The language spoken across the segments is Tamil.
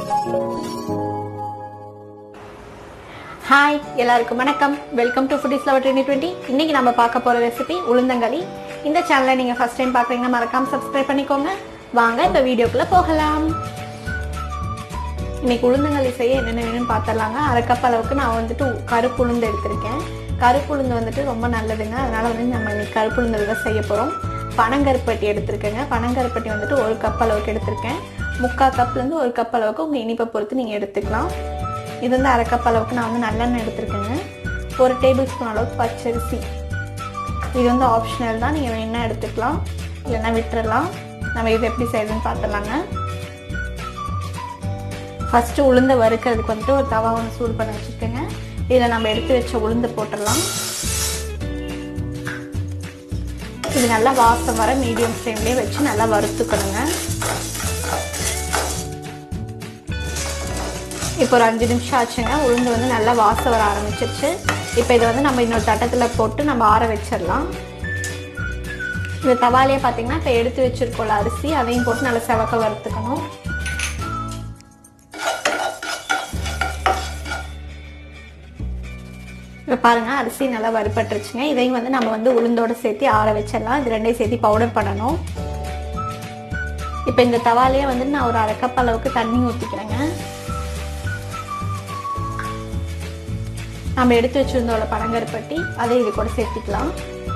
Hi, எல்லாருக்கும் வணக்கம். Welcome to Foodies Lover 2020. இன்னைக்கு நம்ம பார்க்க போற ரெசிபி உளுந்தங்களி. இந்த சேனலை நீங்க ஃபர்ஸ்ட் டைம் பார்க்கறீங்கன்னா மறக்காம Subscribe பண்ணிக்கோங்க. வாங்க இப்ப வீடியோக்குள்ள போகலாம். இன்னைக்கு உளுந்தங்களி செய்ய என்னென்ன வேணும்னு பார்த்தலாங்க. அரை கப் அளவுக்கு நான் வந்துட்டு கருப்பு உளுந்து எடுத்துர்க்கேன். கருப்பு உளுந்து வந்துட்டு ரொம்ப நல்லதுங்க. அதனால வந்து நம்ம இன்னைக்கு கருப்பு உளுந்துல தான் செய்ய போறோம். பனங்கருப்பட்டி எடுத்துர்க்கேங்க. பனங்கருப்பட்டி வந்துட்டு 1 கப் அளவுக்கு எடுத்துர்க்கேன். 3/4 கப்ல இருந்து 1 கப் அளவுக்கு உங்க இனிப்பை பொறுத்து நீங்க எடுத்துக்கலாம். இது வந்து அரை கப் அளவுக்கு நான் வந்து நல்லெண்ணெய் எடுத்துருக்கேங்க. 1 டேபிள் ஸ்பூன் அளவுக்கு பச்சரிசி. இது வந்து ஆப்ஷனல் தான், நீங்கள் வேணா எடுத்துக்கலாம் இல்லைன்னா விட்டுறலாம். நம்ம இது எப்படி செய்யறதுன்னு பார்த்துலாங்க. ஃபஸ்ட்டு உளுந்தை வறுக்கிறதுக்கு வந்துட்டு ஒரு தவா ஒன்று சூடு பண்ணி வச்சுருக்கேங்க. இதில் நம்ம எடுத்து வச்ச உளுந்தை போட்டுடலாம். இது நல்லா வாசம் வர மீடியம் ஃப்ளேம்லேயே வச்சு நல்லா வறுத்துக்கணுங்க. இப்போ ஒரு 5 நிமிஷம் ஆச்சுங்க. உளுந்து வந்து நல்லா வாசம் வர ஆரம்பிச்சிருச்சு. இப்போ இதை வந்து நம்ம இன்னொரு தட்டத்தில் போட்டு நம்ம ஆற வச்சிடலாம். இந்த தவாலையே பார்த்தீங்கன்னா இப்போ எடுத்து வச்சிருக்கோம்ல அரிசி, அதையும் போட்டு நல்லா செவக்க வறுத்துக்கணும். இப்போ பாருங்க அரிசி நல்லா வறுபட்டுருச்சுங்க. இதையும் வந்து நம்ம வந்து உளுந்தோட சேர்த்து ஆற வச்சிடலாம். இது ரெண்டையும் சேர்த்து பவுடர் பண்ணணும். இப்போ இந்த தவாலையே வந்து நான் ஒரு அரை கப் அளவுக்கு தண்ணி ஊற்றிக்கிறேங்க. நம்ம எடுத்து வச்சிருந்தோட பனங்கருப்பட்டி அதை இது கூட சேர்த்துக்கலாம்.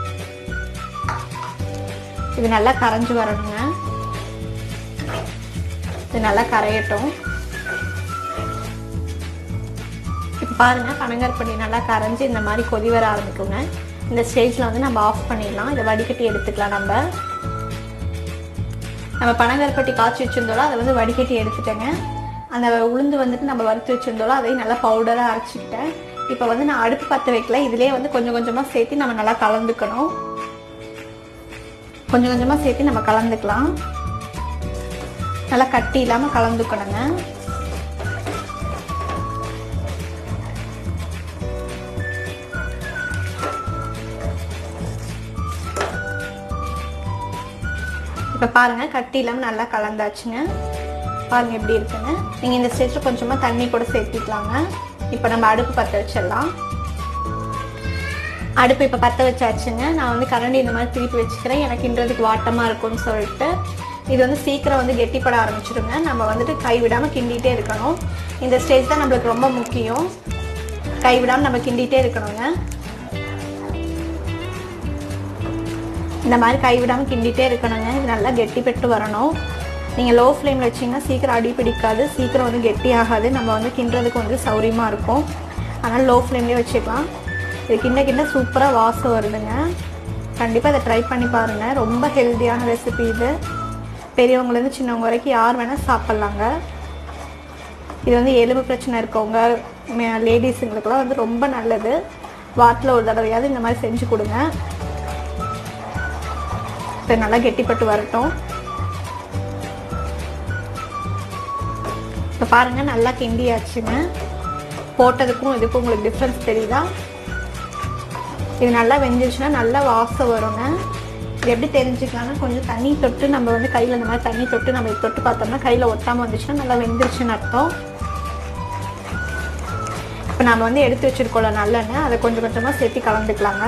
இது நல்லா கரைஞ்சு வரணுங்க. இது நல்லா கரையட்டும். இப்போ பாருங்க பனங்கருப்பட்டி நல்லா கரைஞ்சி இந்த மாதிரி கொதி வர ஆரம்பிக்குங்க. இந்த ஸ்டேஜில் வந்து நம்ம ஆஃப் பண்ணிடலாம். இதை வடிகட்டி எடுத்துக்கலாம். நம்ம பனங்கருப்பட்டி காய்ச்சி வச்சிருந்தோம் அதை வந்து வடிகட்டி எடுத்துட்டேங்க. அந்த உளுந்து வந்துட்டு நம்ம வறுத்து வச்சிருந்தோம் அதையும் நல்லா பவுடராக அரைச்சிக்கிட்டேன். இப்போ வந்து நான் அடுப்பு பற்ற வைக்கல, இதுலேயே வந்து கொஞ்சம் கொஞ்சமாக சேர்த்து நம்ம நல்லா கலந்துக்கணும். கொஞ்சம் கொஞ்சமாக சேர்த்து நம்ம கலந்துக்கலாம். நல்லா கட்டி இல்லாமல் கலந்துக்கணுங்க. இப்போ பாருங்க கட்டி இல்லாமல் நல்லா கலந்தாச்சுங்க. பாருங்க எப்படி இருக்குன்னு. நீங்கள் இந்த ஸ்டேஜில் கொஞ்சமாக தண்ணி கூட சேர்த்திக்கலாங்க. இப்போ நம்ம அடுப்பு பற்ற வச்சிடலாம். அடுப்பு இப்போ பற்ற வச்சாச்சுங்க. நான் வந்து கரண்டி இந்த மாதிரி திருப்பி வச்சுக்கிறேன். எனக்கு கிண்டுறதுக்கு வாட்டமாக இருக்கும்னு சொல்லிட்டு. இது வந்து சீக்கிரம் வந்து கெட்டிப்பட ஆரம்பிச்சிடுங்க. நம்ம வந்துட்டு கைவிடாமல் கிண்டிகிட்டே இருக்கணும். இந்த ஸ்டேஜ் தான் நம்மளுக்கு ரொம்ப முக்கியம். கைவிடாமல் நம்ம கிண்டிகிட்டே இருக்கணுங்க. இந்த மாதிரி கைவிடாமல் கிண்டிகிட்டே இருக்கணுங்க. இது நல்லா கெட்டிப்பட்டு வரணும். நீங்கள் லோ ஃப்ளேமில் வச்சிங்கன்னா சீக்கிரம் அடி பிடிக்காது, சீக்கிரம் வந்து கெட்டி ஆகாது. நம்ம வந்து கிண்டுறதுக்கு வந்து சௌரியமாக இருக்கும். அதனால் லோ ஃப்ளேம்லேயே வச்சுக்கலாம். இது கிண்ட சூப்பராக வாசம் வருதுங்க. கண்டிப்பாக இதை ட்ரை பண்ணி பாருங்கள். ரொம்ப ஹெல்த்தியான ரெசிபி இது. பெரியவங்கலேருந்து சின்னவங்க வரைக்கும் யார் வேணால் சாப்பிட்லாங்க. இது வந்து எலும்பு பிரச்சனை இருக்கவங்க லேடிஸுங்களுக்குலாம் வந்து ரொம்ப நல்லது. வாரத்தில் ஒரு தடவையாவது இந்த மாதிரி செஞ்சு கொடுங்க. இப்போ நல்லா கெட்டிப்பட்டு வரட்டும். இப்போ பாருங்கள் நல்லா கிண்டியாச்சுங்க. போட்டதுக்கும் இதுக்கும் உங்களுக்கு டிஃப்ரென்ஸ் தெரியுதா? இது நல்லா வெந்துருச்சுன்னா நல்லா வாசம் வருங்க. இது எப்படி தெரிஞ்சுக்கலாம்னா கொஞ்சம் தண்ணி தொட்டு நம்ம வந்து கையில் இந்த மாதிரி தண்ணி தொட்டு நம்ம தொட்டு பார்த்தோம்னா கையில் ஒட்டாமல் வந்துச்சுன்னா நல்லா வெந்துருச்சுன்னு அர்த்தம். இப்போ நம்ம வந்து எடுத்து வச்சுருக்கோம்ல நல்லெண்ணெய், அதை கொஞ்சம் கொஞ்சமாக சேர்த்து கலந்துக்கலாங்க.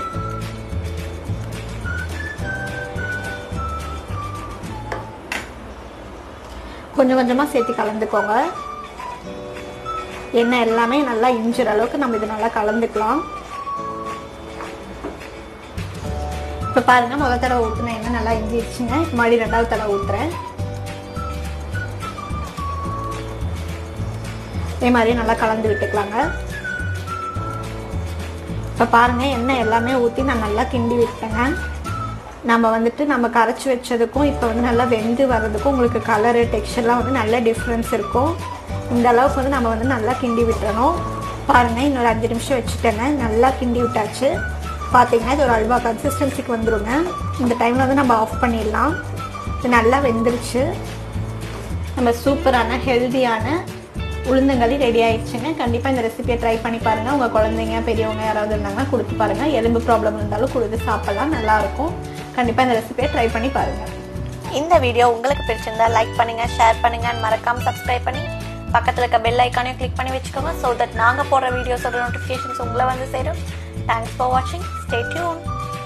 கொஞ்சம் கொஞ்சமாக சேர்த்து கலந்துக்கோங்க. எண்ணெய் எல்லாமே நல்லா இஞ்சுற அளவுக்கு நம்ம இது நல்லா கலந்துக்கலாம். இப்போ பாருங்க முதல் தடவை ஊற்றுன எண்ணெய் நல்லா இஞ்சிடுச்சுங்க. இப்போ மறுபடியும் 2வது தடவை ஊற்றுறேன். இதே மாதிரி நல்லா கலந்து விட்டுக்கலாங்க. இப்போ பாருங்க எண்ணெய் எல்லாமே ஊற்றி நான் நல்லா கிண்டி விட்டேங்க. நம்ம வந்துட்டு நம்ம கரைச்சி வச்சதுக்கும் இப்போ வந்து நல்லா வெந்து வர்றதுக்கும் உங்களுக்கு கலரு டெக்ஸ்சர்லாம் வந்து நல்ல டிஃப்ரென்ஸ் இருக்கும். இந்த அளவுக்கு வந்து நம்ம வந்து நல்லா கிண்டி விட்டுறணும். பாருங்கள் இன்னொரு 5 நிமிஷம் வச்சுட்டேங்க. நல்லா கிண்டி விட்டாச்சு. பார்த்தீங்கன்னா இது ஒரு அல்வா கன்சிஸ்டன்சிக்கு வந்துடுங்க. இந்த டைமில் வந்து நம்ம ஆஃப் பண்ணிடலாம். இது நல்லா வெந்துருச்சு. நம்ம சூப்பரான ஹெல்த்தியான உளுந்தங்களி ரெடி ஆயிடுச்சுங்க. கண்டிப்பாக இந்த ரெசிபியை ட்ரை பண்ணி பாருங்கள். உங்கள் குழந்தைங்க பெரியவங்க யாராவது இருந்தாங்கன்னா கொடுத்து பாருங்கள். எலும்பு ப்ராப்ளம் இருந்தாலும் கொடுத்து சாப்பிட்லாம், நல்லாயிருக்கும். கண்டிப்பாக இந்த ரெசிபியை ட்ரை பண்ணி பாருங்கள். இந்த வீடியோ உங்களுக்கு பிடிச்சிருந்தா லைக் பண்ணுங்கள், ஷேர் பண்ணுங்கள், மறக்காமல் சப்ஸ்கிரைப் பண்ணி பக்கத்தில் இருக்க பெல் ஐக்கானையும் கிளிக் பண்ணி வச்சுக்கோங்க. ஸோ தட் நாங்கள் போடுற வீடியோஸோட நோட்டிஃபிகேஷன்ஸ் உங்களை வந்து சேரும். தேங்க்ஸ் ஃபார் வாட்சிங். Stay tune.